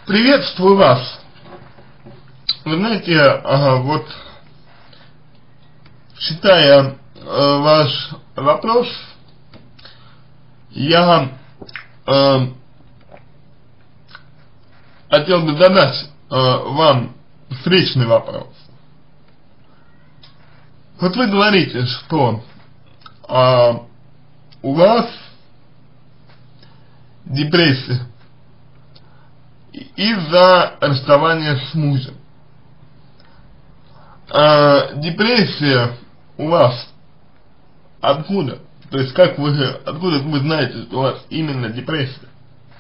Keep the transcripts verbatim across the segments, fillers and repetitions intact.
Приветствую вас. Вы знаете, ага, вот читая э, ваш вопрос, я э, хотел бы задать э, вам встречный вопрос. Вот вы говорите, что э, у вас депрессия из-за расставания с мужем. А депрессия у вас откуда? То есть как вы, откуда вы знаете, что у вас именно депрессия?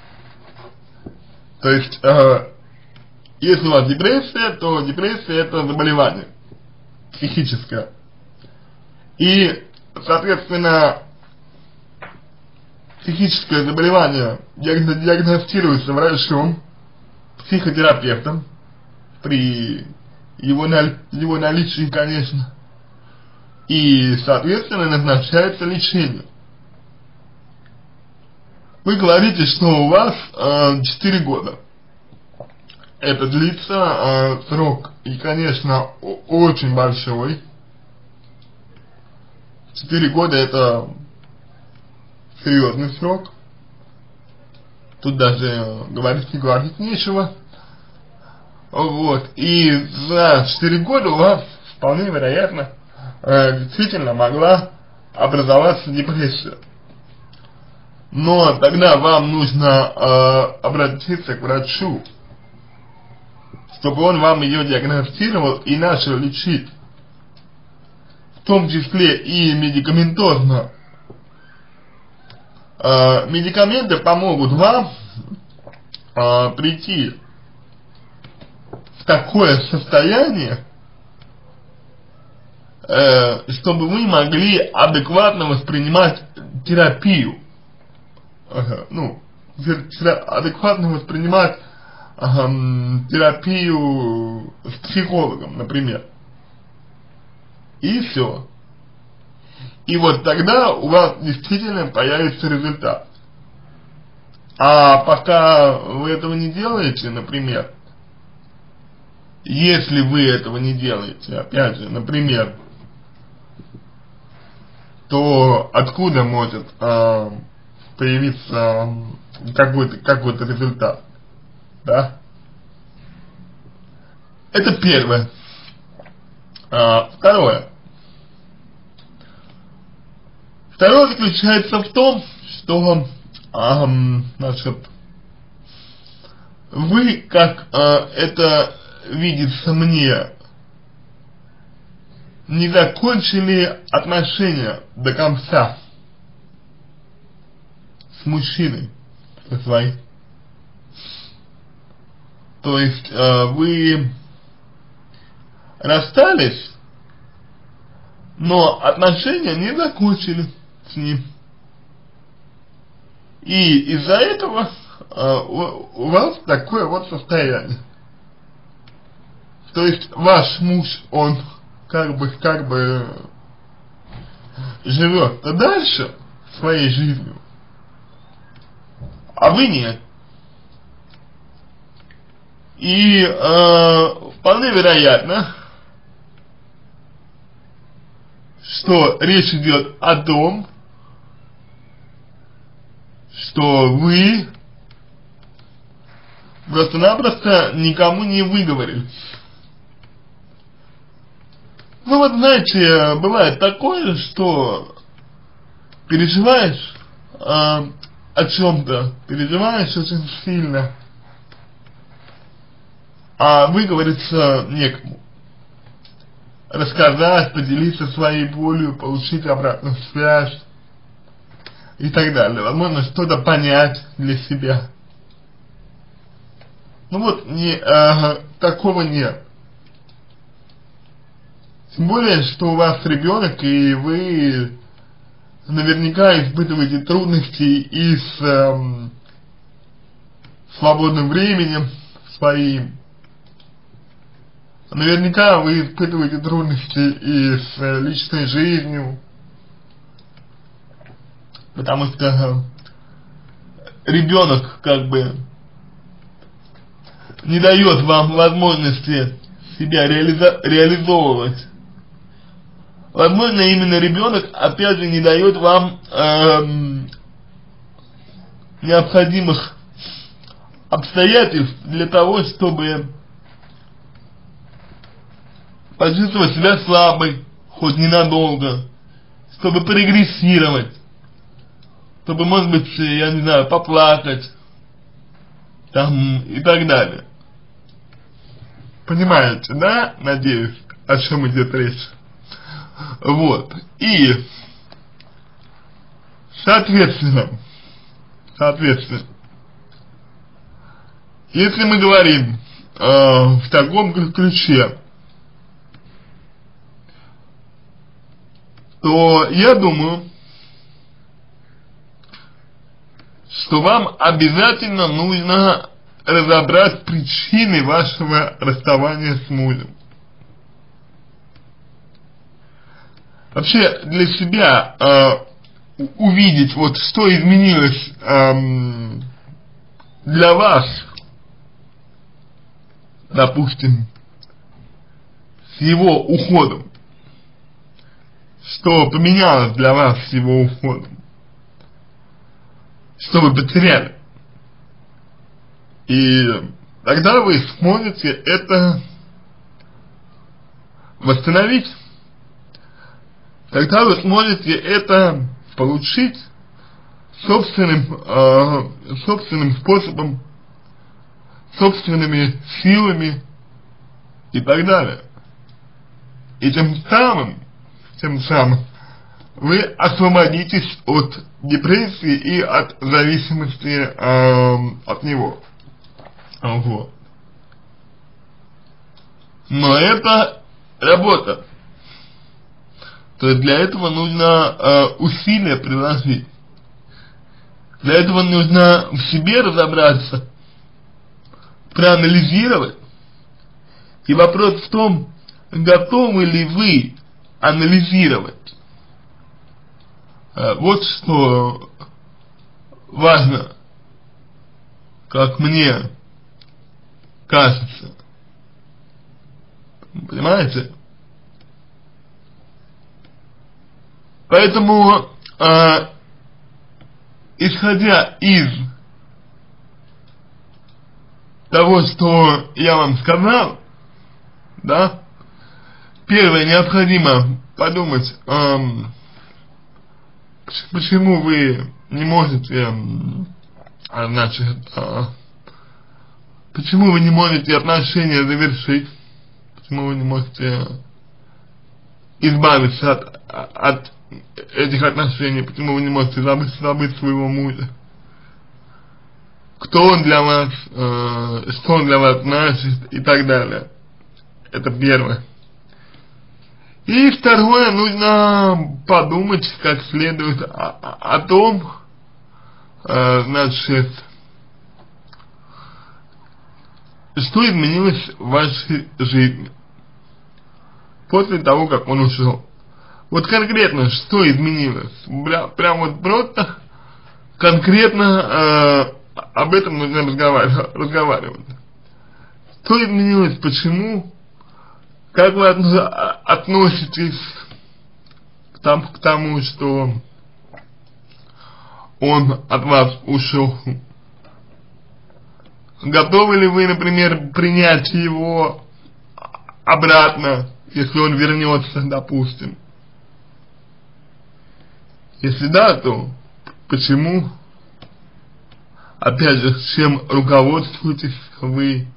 То есть, э, если у вас депрессия, то депрессия это заболевание психическое. И, соответственно, психическое заболевание диагностируется врачом, психотерапевтом, при его, его наличии, конечно, и, соответственно, назначается лечение. Вы говорите, что у вас э, четыре года. Это длится э, срок, и, конечно, очень большой. четыре года это серьезный срок. Тут даже говорить не говорить нечего. Вот. И за четыре года у вас вполне вероятно э, действительно могла образоваться депрессия. Но тогда вам нужно э, обратиться к врачу, чтобы он вам ее диагностировал и начал лечить. В том числе и медикаментозно. Э, медикаменты помогут вам э, прийти в такое состояние, э, чтобы вы могли адекватно воспринимать терапию. Ага, ну, адекватно воспринимать ага, терапию с психологом, например. И все. И вот тогда у вас действительно появится результат. А пока вы этого не делаете, например, если вы этого не делаете, опять же, например, то откуда может э, появиться какой-то какой-то результат, да? Это первое. А, второе. Второе заключается в том, что а, значит, вы, как а, это видится мне, не закончили отношения до конца с мужчиной со своим. То есть э, вы расстались, но отношения не закончили с ним. И из-за этого э, у, у вас такое вот состояние. То есть ваш муж, он как бы, как бы живет дальше своей жизнью, а вы нет. И э, вполне вероятно, что речь идет о том, что вы просто-напросто никому не выговорились. Ну вот знаете, бывает такое, что переживаешь э, о чем-то, переживаешь очень сильно, а выговориться некому. Рассказать, поделиться своей болью, получить обратную связь и так далее. Возможно, что-то понять для себя. Ну вот, не, э, такого нет. Тем более, что у вас ребенок, и вы наверняка испытываете трудности и с эм, свободным временем своим. Наверняка вы испытываете трудности и с э, личной жизнью, потому что э, ребенок как бы не дает вам возможности себя реализа реализовывать. Возможно, именно ребенок, опять же, не дает вам эм, необходимых обстоятельств для того, чтобы почувствовать себя слабой, хоть ненадолго, чтобы прогрессировать, чтобы, может быть, я не знаю, поплакать, там, и так далее. Понимаете, да? Надеюсь, о чем идет речь. Вот. И, соответственно, соответственно, если мы говорим э, в таком ключе, то я думаю, что вам обязательно нужно разобрать причины вашего расставания с мужем. Вообще для себя э, увидеть, вот что изменилось э, для вас, допустим, с его уходом, что поменялось для вас с его уходом, что вы потеряли. И тогда вы сможете это восстановить. Тогда вы сможете это получить собственным, э, собственным способом, собственными силами и так далее. И тем самым, тем самым вы освободитесь от депрессии и от зависимости э, от него. Вот. Но это работа. То есть для этого нужно э, усилия приложить. Для этого нужно в себе разобраться, проанализировать. И вопрос в том, готовы ли вы анализировать. Э, вот что важно, как мне кажется. Понимаете? Поэтому, э, исходя из того, что я вам сказал, да, первое, необходимо подумать, э, почему вы не можете, э, значит, э, почему вы не можете отношения завершить, почему вы не можете избавиться от, от этих отношений, почему вы не можете забыть, забыть своего мужа, кто он для вас, э, что он для вас значит и так далее. Это первое. И второе, нужно подумать как следует о, о том, э, значит, что изменилось в вашей жизни после того, как он ушел. Вот конкретно, что изменилось? Прям, прям вот просто конкретно э, об этом нужно разговаривать, разговаривать. Что изменилось, почему, как вы относитесь к, там, к тому, что он от вас ушел? Готовы ли вы, например, принять его обратно, если он вернется, допустим? Если да, то почему? Опять же, чем руководствуетесь вы,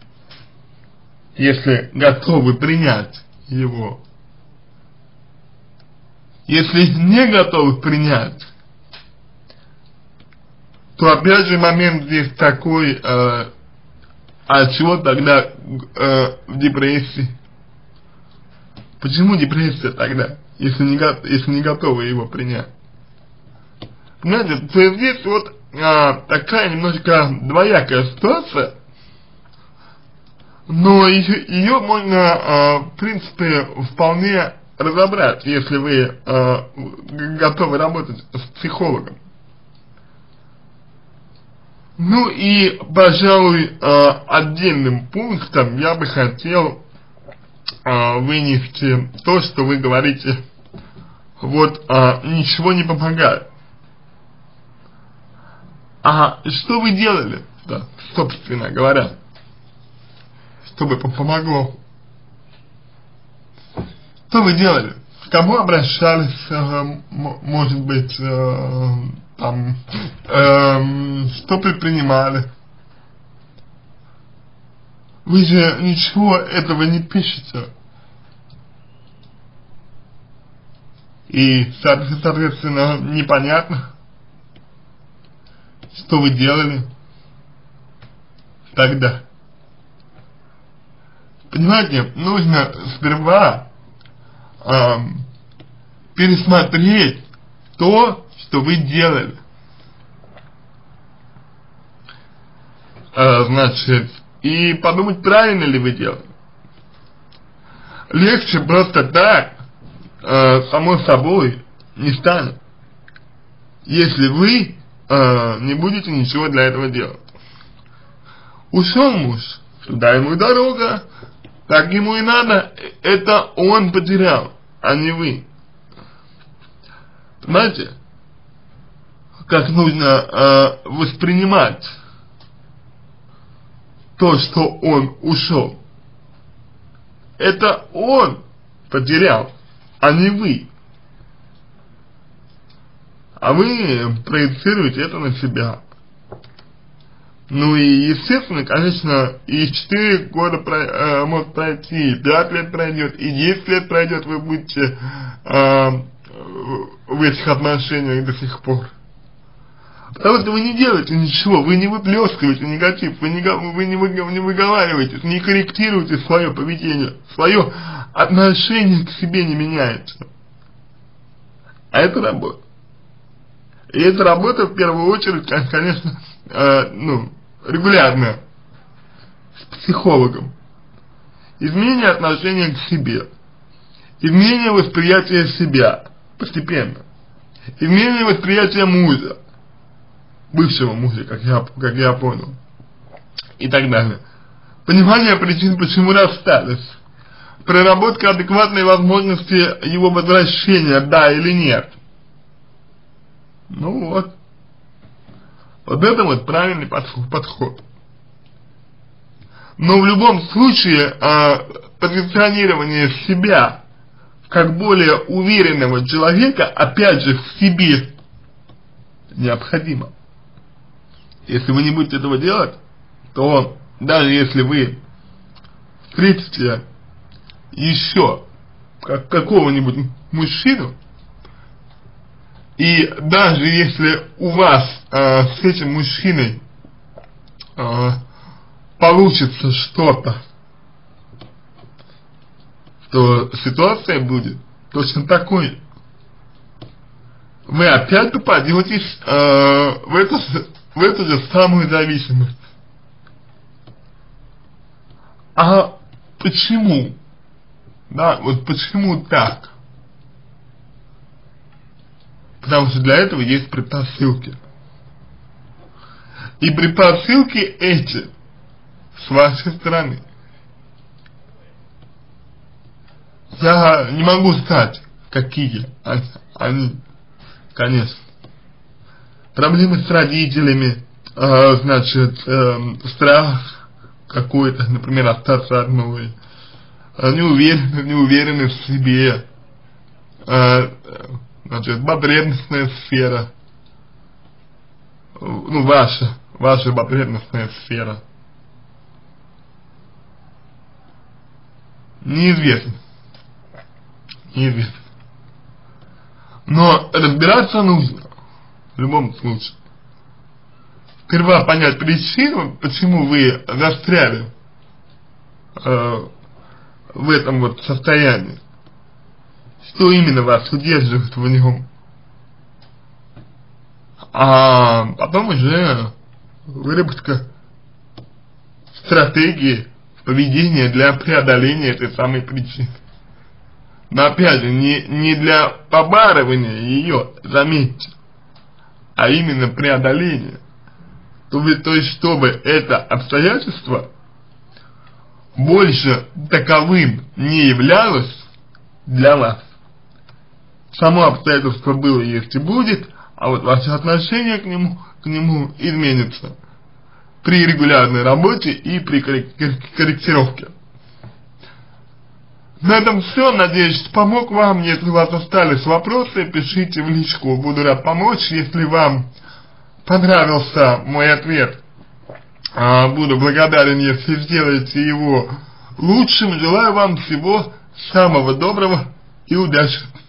если готовы принять его? Если не готовы принять, то опять же момент здесь такой, э, а чего тогда э, в депрессии? Почему депрессия тогда, если не, если не готовы его принять? Понимаете, то есть здесь вот а, такая немножко двоякая ситуация, но ее, ее можно, а, в принципе, вполне разобрать, если вы а, готовы работать с психологом. Ну и, пожалуй, э, отдельным пунктом я бы хотел э, вынести то, что вы говорите, вот, э, ничего не помогает. А что вы делали, да, собственно говоря, чтобы помогло? Что вы делали? К кому обращались, э, может быть, э, там, э, что предпринимали? Вы же ничего этого не пишете. И, соответственно, непонятно, что вы делали тогда. Понимаете, нужно сперва э, пересмотреть то, что вы делали. Э, значит, и подумать, правильно ли вы делали. Легче просто так, э, само собой, не станет, если вы э, не будете ничего для этого делать. Ушел муж, туда ему дорога, так ему и надо, это он потерял, а не вы. Понимаете, как нужно э, воспринимать то, что он ушел. Это он потерял, а не вы. А вы проецируете это на себя. Ну и, естественно, конечно, и четыре года про, э, может пройти, и пять лет пройдет, и десять лет пройдет, вы будете э, в этих отношениях до сих пор. Потому что вы не делаете ничего, вы не выплескиваете негатив, вы не, вы не, вы, не выговариваете, не корректируете свое поведение, свое отношение к себе не меняется. А это работа. И эта работа в первую очередь, конечно, э, ну, регулярно с психологом. Изменение отношения к себе, изменение восприятия себя постепенно, изменение восприятия мужа, бывшего мужа, как я, как я понял, и так далее. Понимание причин, почему расстались, проработка адекватной возможности его возвращения, да или нет. Ну вот. Вот это вот правильный подход. Но в любом случае э, позиционирование себя как более уверенного человека, опять же, в себе необходимо. Если вы не будете этого делать, то даже если вы встретите еще как какого-нибудь мужчину, и даже если у вас э, с этим мужчиной э, получится что-то, то ситуация будет точно такой. Вы опять попадетесь э, в, эту, в эту же самую зависимость. А почему? Да, вот почему так? Потому что для этого есть предпосылки. И предпосылки эти с вашей стороны. Я не могу сказать, какие они, конечно. Проблемы с родителями, э, значит, э, страх какой-то, например, остаться одной, э, неуверенность, неуверенность в себе, э, значит, потребностная сфера, ну, ваша, ваша потребностная сфера. Неизвестно. Неизвестно. Но разбираться нужно, в любом случае. Сперва понять причину, почему вы застряли э, в этом вот состоянии. Что именно вас удерживает в нем. А потом уже выработка стратегии поведения для преодоления этой самой причины. Но опять же, не, не для побарывания ее, заметьте, а именно преодоления. то, вы, то есть чтобы это обстоятельство больше таковым не являлось для вас. Само обстоятельство было, есть и будет, а вот ваше отношение к нему, к нему изменится при регулярной работе и при корректировке. На этом все. Надеюсь, помог вам. Если у вас остались вопросы, пишите в личку. Буду рад помочь. Если вам понравился мой ответ, буду благодарен, если сделаете его лучшим. Желаю вам всего самого доброго и удачи.